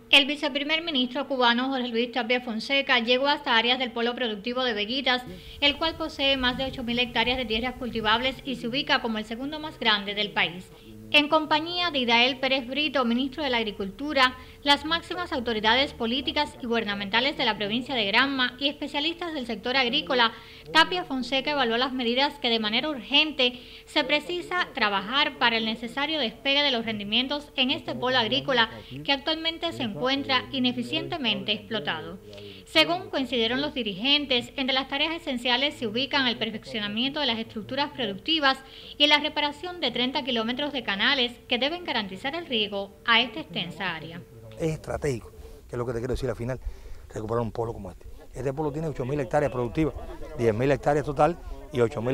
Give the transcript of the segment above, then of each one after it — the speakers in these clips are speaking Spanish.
El viceprimer ministro cubano Jorge Luis Tapia Fonseca llegó hasta áreas del polo productivo de Veguitas, el cual posee más de 8.000 hectáreas de tierras cultivables y se ubica como el segundo más grande del país. En compañía de Idael Pérez Brito, ministro de la Agricultura, las máximas autoridades políticas y gubernamentales de la provincia de Granma y especialistas del sector agrícola, Tapia Fonseca evaluó las medidas que de manera urgente se precisa trabajar para el necesario despegue de los rendimientos en este polo agrícola que actualmente se encuentra ineficientemente explotado. Según coincidieron los dirigentes, entre las tareas esenciales se ubican el perfeccionamiento de las estructuras productivas y la reparación de 30 kilómetros de canales que deben garantizar el riego a esta extensa área. Es estratégico, que es lo que te quiero decir al final, recuperar un polo como este. Este polo tiene 8.000 hectáreas productivas, 10.000 hectáreas total y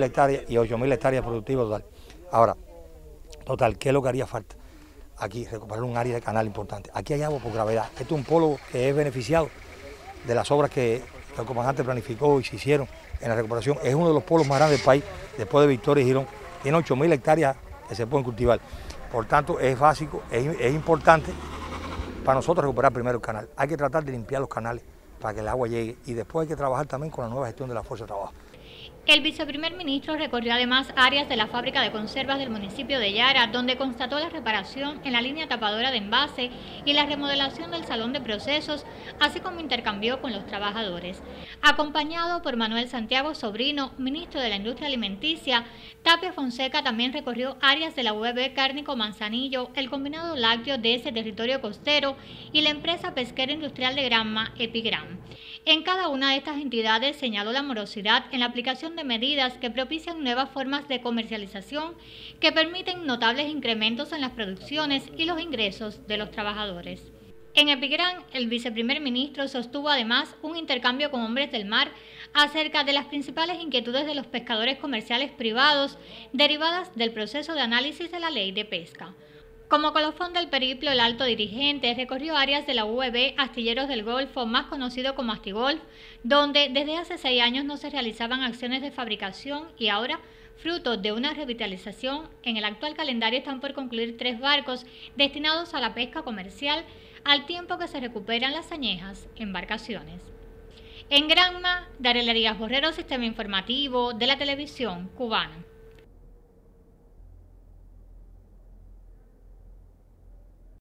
8.000 hectáreas productivas total. Ahora, total, ¿qué es lo que haría falta? Aquí, recuperar un área de canal importante. Aquí hay agua por gravedad. Este es un polo que es beneficiado de las obras que el comandante planificó y se hicieron en la recuperación. Es uno de los polos más grandes del país, después de Victoria y Girón. Tiene 8.000 hectáreas que se pueden cultivar. Por tanto, es básico, es importante para nosotros recuperar primero el canal. Hay que tratar de limpiar los canales para que el agua llegue y después hay que trabajar también con la nueva gestión de la fuerza de trabajo. El viceprimer ministro recorrió además áreas de la fábrica de conservas del municipio de Yara, donde constató la reparación en la línea tapadora de envase y la remodelación del salón de procesos, así como intercambió con los trabajadores. Acompañado por Manuel Santiago Sobrino, ministro de la Industria Alimenticia, Tapia Fonseca también recorrió áreas de la UEB Cárnico Manzanillo, el combinado lácteo de ese territorio costero y la empresa pesquera industrial de Granma, Epigran. En cada una de estas entidades señaló la morosidad en la aplicación de medidas que propician nuevas formas de comercialización que permiten notables incrementos en las producciones y los ingresos de los trabajadores. En Epigran, el viceprimer ministro sostuvo además un intercambio con hombres del mar acerca de las principales inquietudes de los pescadores comerciales privados derivadas del proceso de análisis de la ley de pesca. Como colofón del periplo, el alto dirigente recorrió áreas de la UEB Astilleros del Golfo, más conocido como Astigolf, donde desde hace 6 años no se realizaban acciones de fabricación y ahora, fruto de una revitalización, en el actual calendario están por concluir 3 barcos destinados a la pesca comercial, al tiempo que se recuperan las añejas embarcaciones. En Granma, Darela Díaz Borrero, Sistema Informativo de la Televisión Cubana.